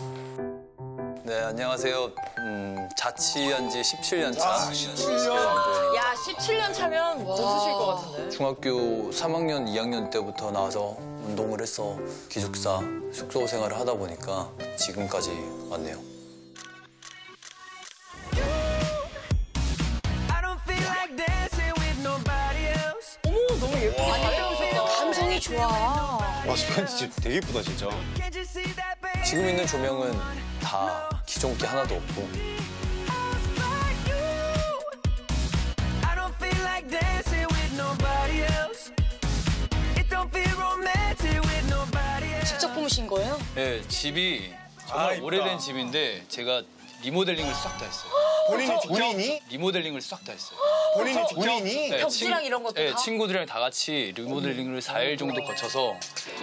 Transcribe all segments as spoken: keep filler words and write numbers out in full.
네, 안녕하세요. 음, 자취한 지 십칠 년 차. 아, 십칠 년? 야, 십칠 년 차면 못 쓰실 것 같은데. 중학교 삼 학년, 이 학년 때부터 나와서 운동을 해서 기숙사, 숙소 생활을 하다 보니까 지금까지 왔네요. 어머, 너무 예쁘게 잘 배우셨다. 감성이 좋아. 와, 스파이스 집 되게 예쁘다, 진짜. 지금 있는 조명은 다 기존 게 하나도 없고 직접 꾸미신 거예요? 네, 집이 정말 아, 오래된 이쁘다. 집인데 제가 리모델링을 싹 다 했어요. 본인이 직접? 본인이? 리모델링을 싹 다 했어요. 본인이 직접? 본인이? 네, 벽지랑 친- 이런 것도 네, 다? 친구들이랑 다 같이 리모델링을 사 일 정도 거쳐서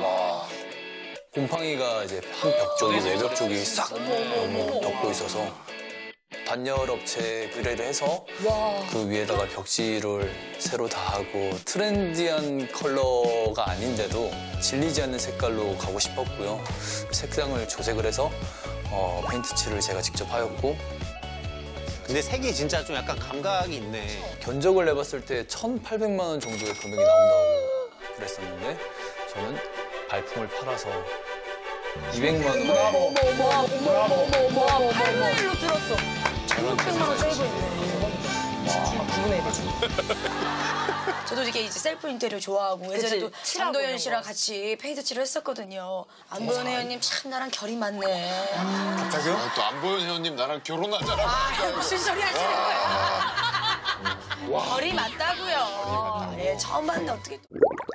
곰팡이가 이제 한 벽 쪽이 외벽 쪽이 싹 너무 덮고 있어서 단열 업체 의뢰를 해서 그 위에다가 벽지를 새로 다 하고 트렌디한 컬러가 아닌데도 질리지 않는 색깔로 가고 싶었고요. 색상을 조색을 해서 어, 페인트 칠을 제가 직접 하였고 근데 색이 진짜 좀 약간 감각이 있네. 견적을 내봤을 때 천팔백만 원 정도의 금액이 나온다고 그랬었는데 저는 발품을 팔아서 이백만 원에 어머, 어머, 어머, 어머, 어머, 어머, 팔분의 일로 줄었어. 천육백만 원 세이브 있네. 와, 구분의 일. 저도 이렇게 이제 셀프 인테리어 좋아하고 예전에 또 칠하고 장도연 이런 씨랑 거. 같이 페인트 칠을 했었거든요. 안보현 회원님 참 나랑 결이 맞네. 갑자기요? 아, 또 안보현 회원님 나랑 결혼하잖아. 아, 무슨 소리 하시는 거예요? 결이 맞다고요. 예, 처음 봤는데 어떻게.